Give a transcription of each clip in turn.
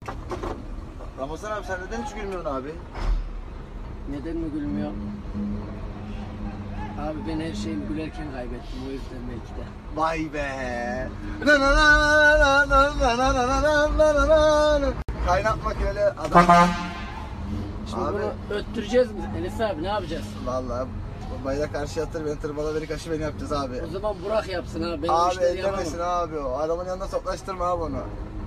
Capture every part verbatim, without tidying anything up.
Ramazan abi sen neden hiç gülmüyorsun abi? Neden mi gülmüyor? Abi ben her şeyimi gülerken kaybettim, o yüzden belki de. Vay be. Kaynatmak öyle adam. Şimdi Abi. bunu öttüreceğiz mi Enes abi, ne yapacağız? Vallahi bayrak karşı yatır beni tırmala beni kaşı beni yapacağız abi. O zaman Burak yapsın abi, ben o Abi işleri yapamam. ellemesin abi o. Adamın yanında toplaştırma abi onu.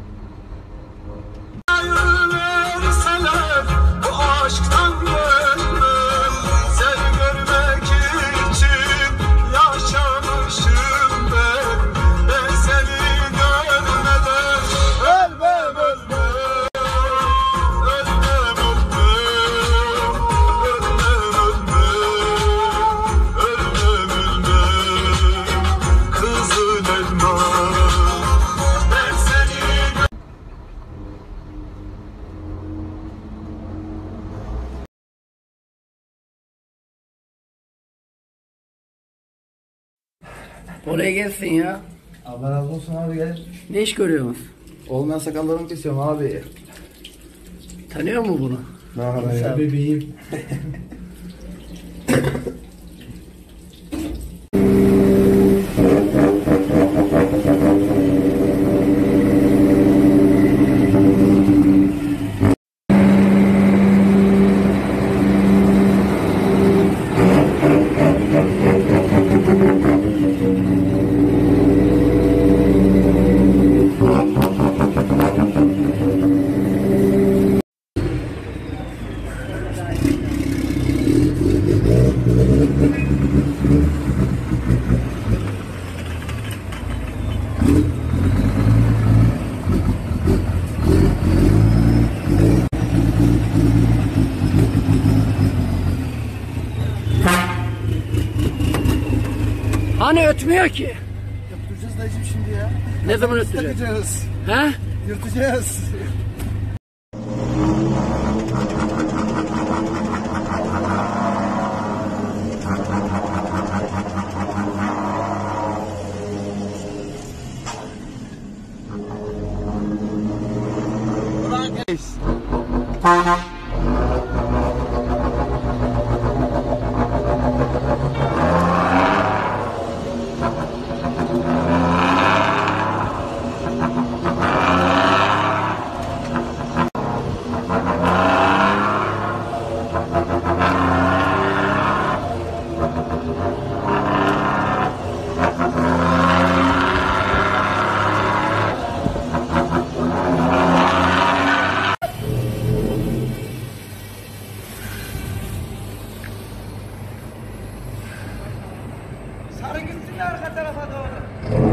Bu aşktan gönlüm seni görmek için yaşamışım ben. Ben seni görmeden ölmem ölmem. Ölmem ölmem. Ölmem ölmem. Ölmem ölmem. Kızıl elma. Ben seni Oraya gelsin ya. Allah razı olsun abi gel. Ne iş görüyorsunuz? Olmayan sakallarımı kesiyorum abi. Tanıyor mu bunu? Ne haber ya bebeğim. Hani ötmüyor ki? Yaptıracağız dayıcım şimdi ya. Ne zaman ötecek? Takacağız. He? Yırtacağız. Sarı gitsin arka tarafa doğru.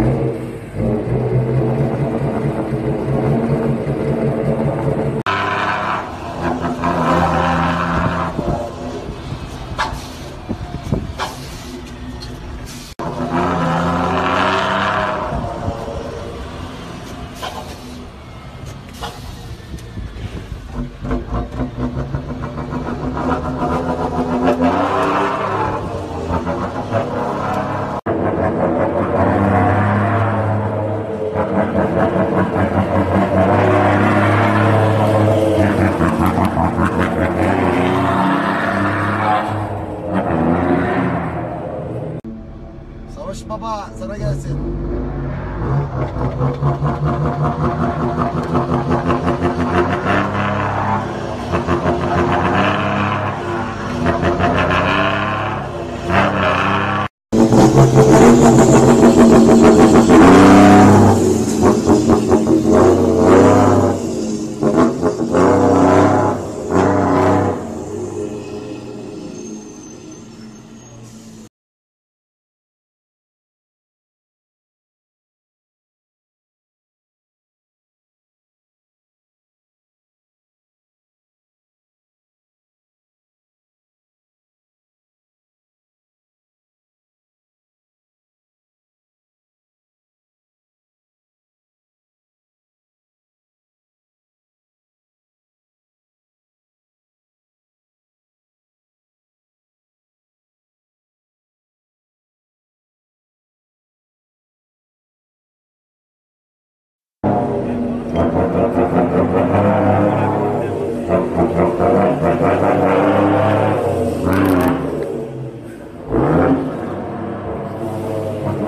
Savaş baba sana gelsin.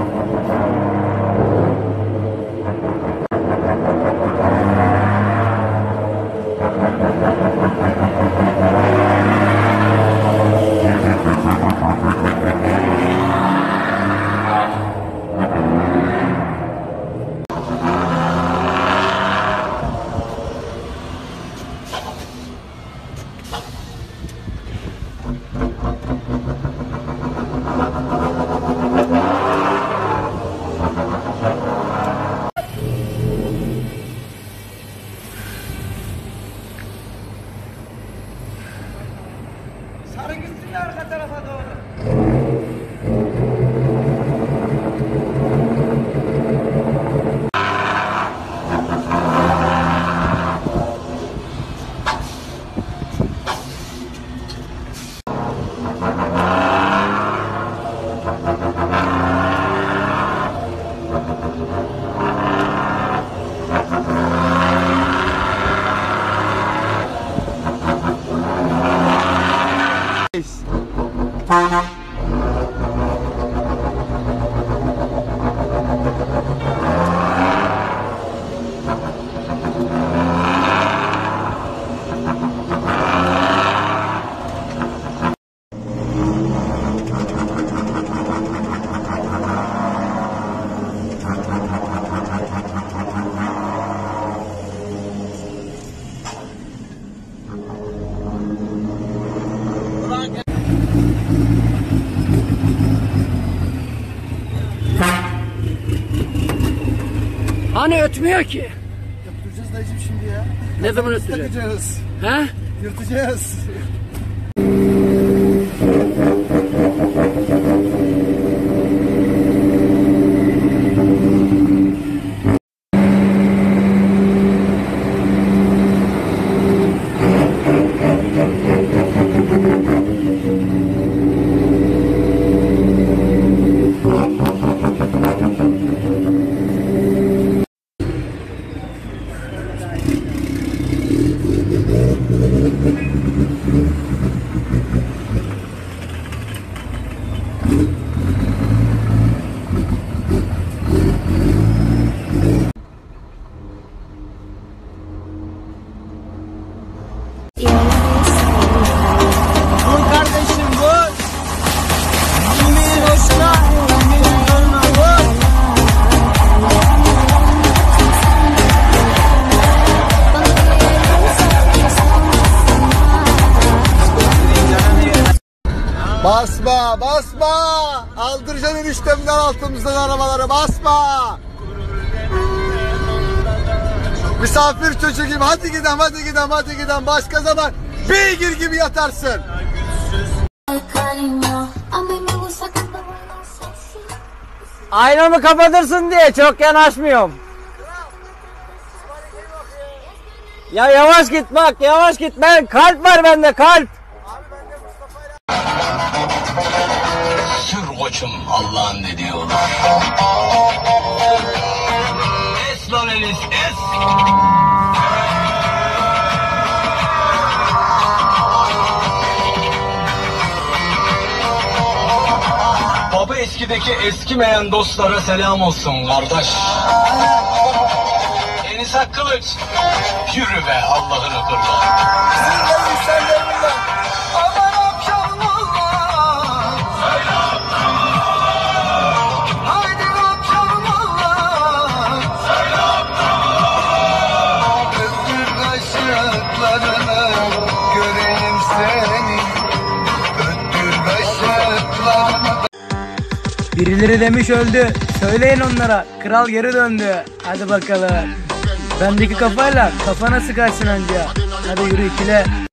Sarı gitsin de arka tarafa doğru. Hani ötmüyor ki? Yaptıracağız dayıcım şimdi ya. Ne zaman ötecek? Takacağız. He? Yırtacağız. Vur kardeşim vur. Yemin hoşuna, yemin zoruna vur. Basma basma. Aldıracaksın eniştemden altımızdan arabaları basma. Misafir çocuğu gibi hadi gidelim hadi gidelim hadi gidelim başka zaman beygir gibi yatarsın. Aynamı kapatırsın diye çok yanaşmıyorum. Ya yavaş git bak yavaş git, ben kalp var bende kalp. Sür koçum Allah'ın dediği yolda. Es lan Elis es. Baba eskideki eskimeyen dostlara selam olsun kardeş. Enis Akkılıç. Yürü be Allah'ını kurban. Aman akşam Allah. Haydi akşam Allah. Öptür kaşıklarını göreyim seni. Öptür kaşıklarını. Birileri demiş öldü. Söyleyin onlara. Kral geri döndü. Hadi bakalım. Bendeki kafayla kafana sıkarsın anca. Hadi yürü ikile.